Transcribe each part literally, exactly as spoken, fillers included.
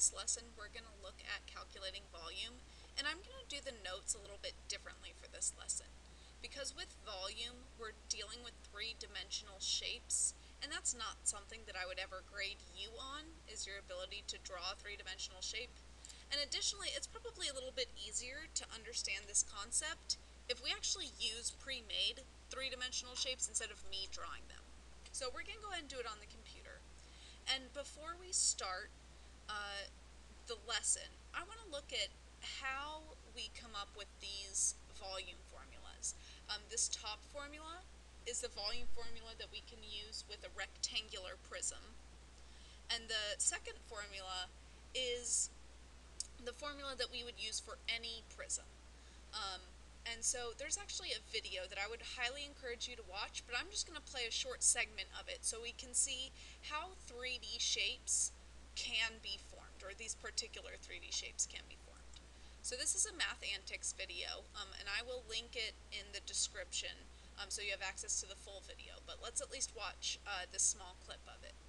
this lesson, we're going to look at calculating volume, and I'm going to do the notes a little bit differently for this lesson. Because with volume, we're dealing with three-dimensional shapes, and that's not something that I would ever grade you on, is your ability to draw a three-dimensional shape. And additionally, it's probably a little bit easier to understand this concept if we actually use pre-made three-dimensional shapes instead of me drawing them. So we're going to go ahead and do it on the computer. And before we start uh, the lesson, I want to look at how we come up with these volume formulas. Um, this top formula is the volume formula that we can use with a rectangular prism. And the second formula is the formula that we would use for any prism. Um, and so there's actually a video that I would highly encourage you to watch, but I'm just going to play a short segment of it so we can see how three D shapes can be formed, or these particular three D shapes can be formed. So this is a Math Antics video, um, and I will link it in the description um, so you have access to the full video, but let's at least watch uh, this small clip of it.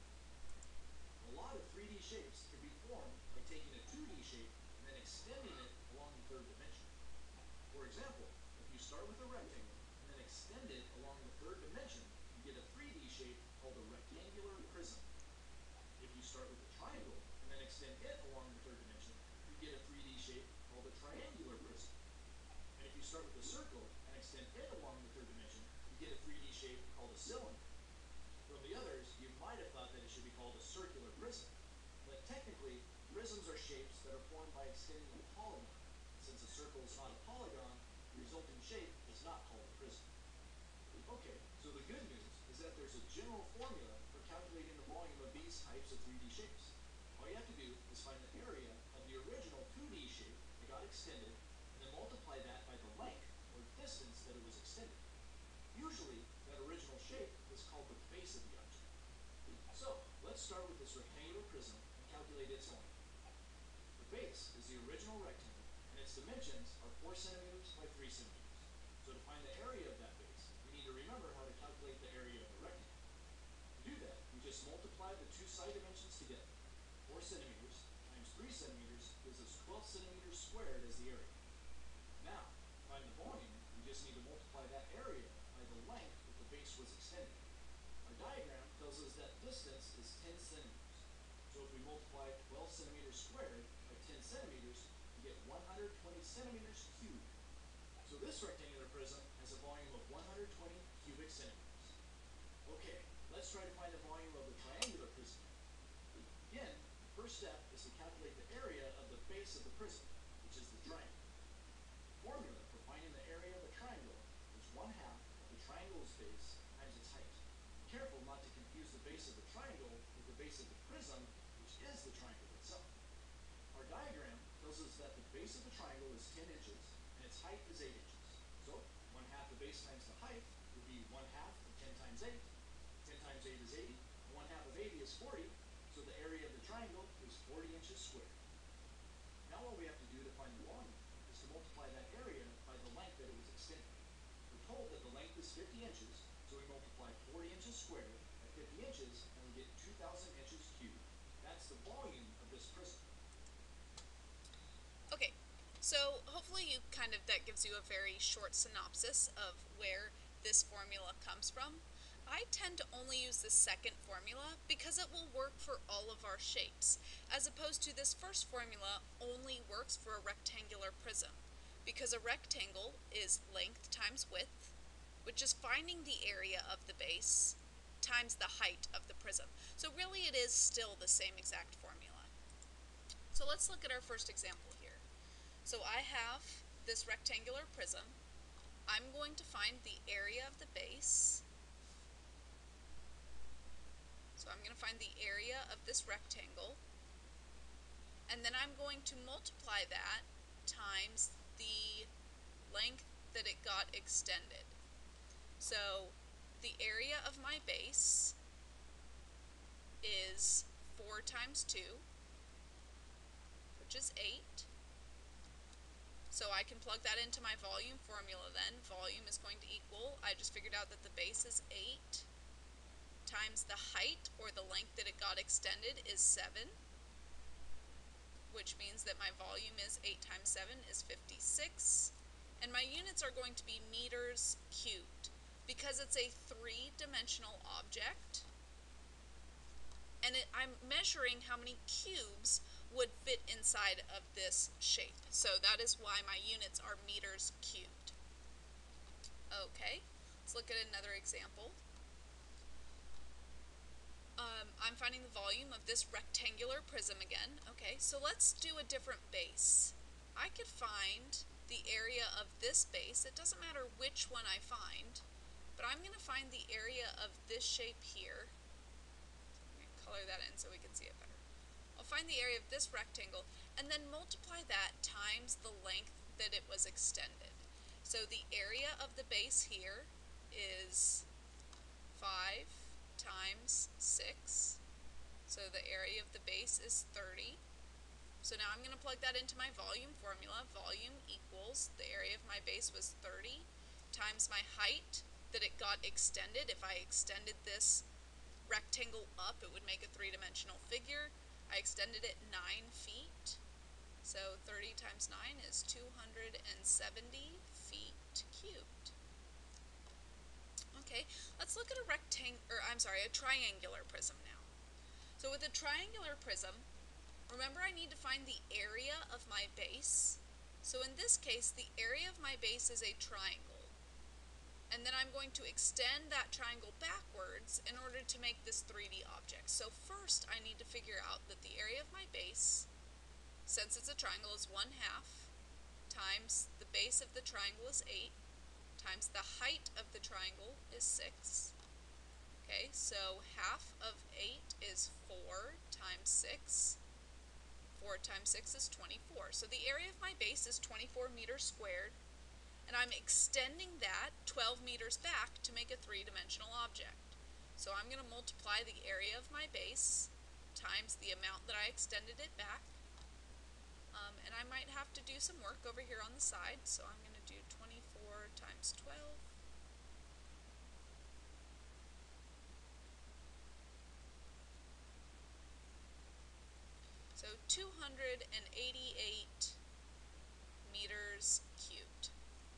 A lot of three D shapes can be formed by taking a two D shape and then extending it along the third dimension. For example, if you start with a rectangle and then extend it along the third dimension, you get a three D shape called a rectangular prism. If you start with a triangle and then extend it along the third dimension, you get a three D shape called a triangular prism. And if you start with a circle and extend it along the third dimension, you get a three D shape called a cylinder. From the others, you might have thought that it should be called a circular prism. But technically, prisms are shapes that are formed by extending a polygon. Since a circle is not a polygon, the resulting shape is not called a prism. Okay, so the good news is that there's a general formula for calculating the volume of these types of three D shapes. All you have to do is find the area of the original two D shape that got extended, and then multiply that by the length, or distance, that it was extended. Usually, that original shape is called the base of the object. So, let's start with this rectangular prism and calculate its volume. The base is the original rectangle, and its dimensions are four centimeters by three centimeters. So to find the area of that base, we need to remember how to calculate the area of the rectangle. To do that, we just multiply the two side dimensions together. four centimeters times three centimeters gives us twelve centimeters squared as the area. Now, to find the volume, we just need to multiply that area by the length that the base was extended. Our diagram tells us that distance is ten centimeters. So if we multiply twelve centimeters squared by ten centimeters, we get one hundred twenty centimeters cubed. So this rectangular prism has a volume of one hundred twenty cubic centimeters. Okay, let's try to find the volume of the triangular prism. Again, the first step is to calculate the area of the base of the prism, which is the triangle. The formula for finding the area of a triangle is one half of the triangle's base times its height. Be careful not to confuse the base of the triangle with the base of the prism, which is the triangle itself. Our diagram tells us that the base of the triangle is ten inches and its height is eight inches. So, one half the base times the height would be one half of ten times eight. ten times eight is eighty, and one half of eighty is forty, so the area of the triangle is forty inches squared. Now all we have to do to find the volume is to multiply that area by the length that it was extended. We're told that the length is fifty inches, so we multiply forty inches squared by fifty inches, and we get two thousand inches cubed. That's the volume of this prism. Okay, so hopefully you kind of, that gives you a very short synopsis of where this formula comes from. I tend to only use the second formula because it will work for all of our shapes, as opposed to this first formula only works for a rectangular prism, because a rectangle is length times width, which is finding the area of the base times the height of the prism. So really it is still the same exact formula. So let's look at our first example here. So I have this rectangular prism. I'm going to find the area of the base. So I'm going to find the area of this rectangle. And then I'm going to multiply that times the length that it got extended. So the area of my base is four times two, which is eight. So I can plug that into my volume formula then. Volume is going to equal, I just figured out that the base is eight, times the height, or the length that it got extended, is seven. which means that my volume is eight times seven is fifty-six, and my units are going to be meters cubed. Because it's a three-dimensional object, and it, I'm measuring how many cubes would fit inside of this shape. So that is why my units are meters cubed. Okay, let's look at another example. Um, I'm finding the volume of this rectangular prism again. Okay, so let's do a different base. I could find the area of this base. It doesn't matter which one I find, but I'm going to find the area of this shape here. I'm going to color that in so we can see it better. I'll find the area of this rectangle and then multiply that times the length that it was extended. So the area of the base here is five times six. So the area of the base is thirty. So now I'm going to plug that into my volume formula. Volume equals the area of my base was thirty times my height that it got extended. If I extended this rectangle up, it would make a three-dimensional figure. I extended it nine feet. So thirty times nine is two hundred seventy feet cubed. Okay, let's look at a rectangle, or I'm sorry, a triangular prism now. So with a triangular prism, remember I need to find the area of my base. So in this case, the area of my base is a triangle. And then I'm going to extend that triangle backwards in order to make this three D object. So first I need to figure out that the area of my base, since it's a triangle, is one half times the base of the triangle is eight times the height of the triangle is six. Okay, so half of eight is four times six. four times six is twenty-four. So the area of my base is twenty-four meters squared, and I'm extending that twelve meters back to make a three-dimensional object. So I'm going to multiply the area of my base times the amount that I extended it back. Um, and I might have to do some work over here on the side, so I'm going to do twenty-four times twelve. So two hundred eighty-eight meters cubed.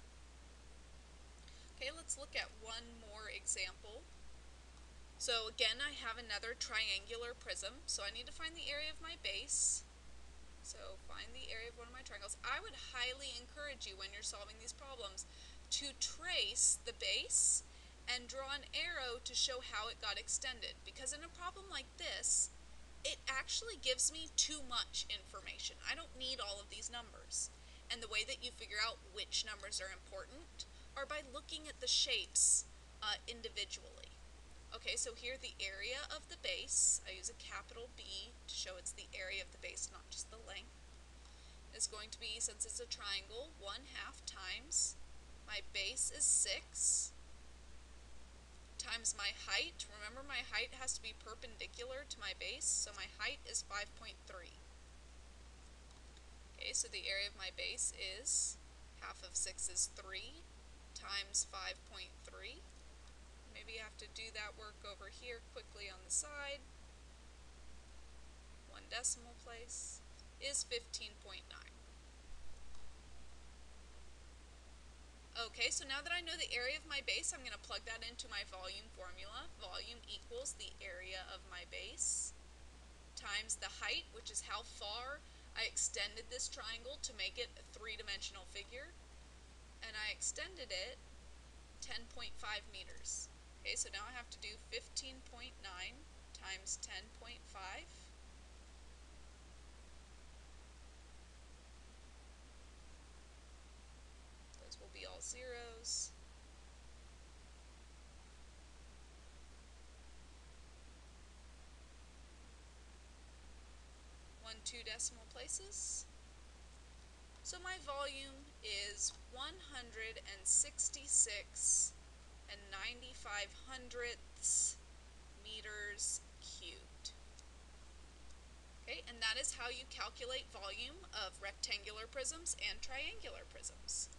Okay, let's look at one more example. So again, I have another triangular prism, so I need to find the area of my base. So find the area of one of my triangles. I would highly encourage you when you're solving these problems to trace the base and draw an arrow to show how it got extended, because in a problem like this, it actually gives me too much information. I don't need all of these numbers. And the way that you figure out which numbers are important are by looking at the shapes uh, individually. Okay, so here the area of the base, I use a capital B to show it's the area of the base, not just the length, is going to be, since it's a triangle, one half times my base is six times my height. Remember, my height has to be perpendicular to my base, so my height is five point three. Okay, so the area of my base is half of six is three times five point three. Maybe you have to do that work over here quickly on the side. One decimal place is fifteen point nine. Okay, so now that I know the area of my base, I'm going to plug that into my volume formula. Volume equals the area of my base times the height, which is how far I extended this triangle to make it a three-dimensional figure. And I extended it ten point five meters. Okay, so now I have to do fifteen point nine times ten point five. Those will be all zeros. One, two decimal places. So my volume is one hundred sixty-six and ninety-five hundredths meters cubed. Okay, and that is how you calculate volume of rectangular prisms and triangular prisms.